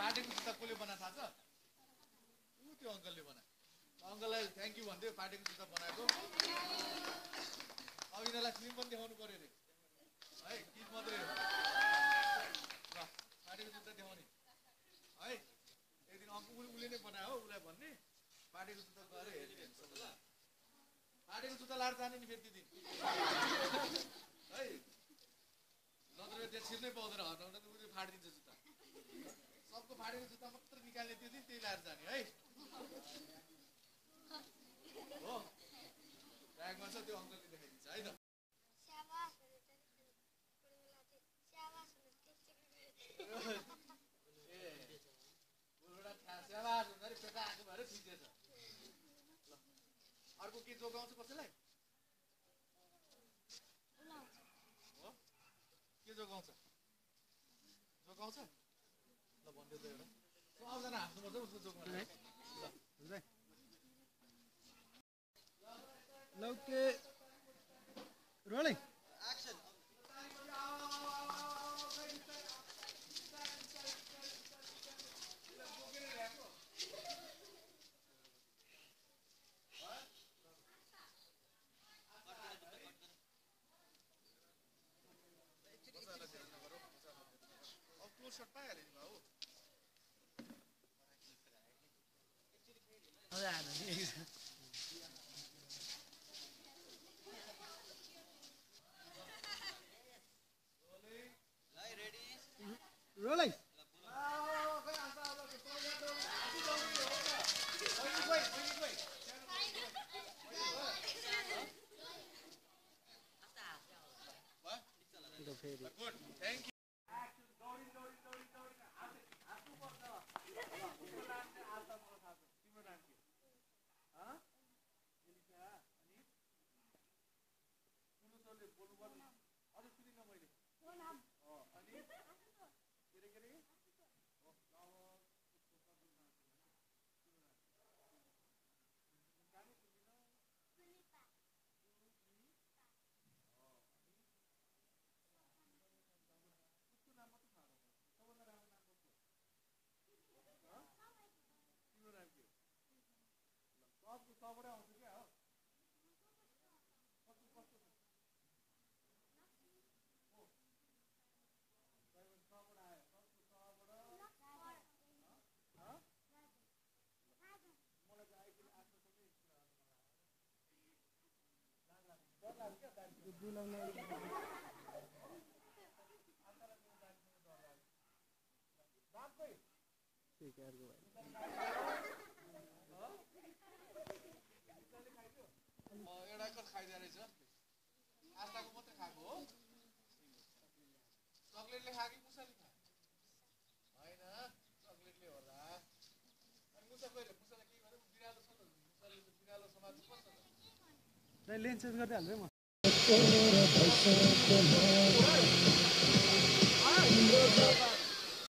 फाटेको जुत्ता कसले बनाएको थाहा छ? ऊ त्यो अङ्कलले बनायो। अङ्कललाई थ्याङ्क यू भन्दै फाटेको जुत्ता बनाएको। अब यिनीहरूलाई फिल्म पनि देखाउनु पर्यो अरे है, गीत मात्रै हो। ल फाटेको जुत्ता देखाउने है। एकदिन उसले नै बनायो हो, उसलाई भन्ने फाटेको जुत्ता गएर हेर्ने सबैलाई। फाटेको जुत्ता लाएर जाने नि फेरि त्यो दिन है। नत्र त्यहाँ छिर्नै पाउँदैन, हटाउँदा त उसले फाटिदिन्छ जुत्ता। सबको फाटेको जुत्ता मात्र निकाल्ने त्यो दिन, त्यही लाएर जाने है हो। ब्यागमा छ त्यो अङ्कलले देखाइदिन्छ है त। स्याबास हुन्छ अरे पेटा आएको भएर ठिकै छ। ल अर्को के जोगाउँछ कसैलाई हो? के जोगाउँछ? जोगाउँछ? ल भन्दै त एउटा सबजना हाँस्नुपर्छ उसको जोगाउनु। ल ओके रोलिङ एक्सन। सर्ट पाइहाल्यो नि भाउ। Rolling good thank you. सबैबाट आउँछ क्या हो। एउटा एक खाइदिया रहेछ। आस्ताको मात्रै खाएको हो। चक्लेटले खायो कि मुसाले खायो? होइन चक्लेटले होला। अनि मुसा कहिले? मुसालाई के गर्यो? बिरालो छ त, मुसाले त बिरालो समाज कस्तो छ? लेन्स चेन्ज गर्दै हाल्छु है म।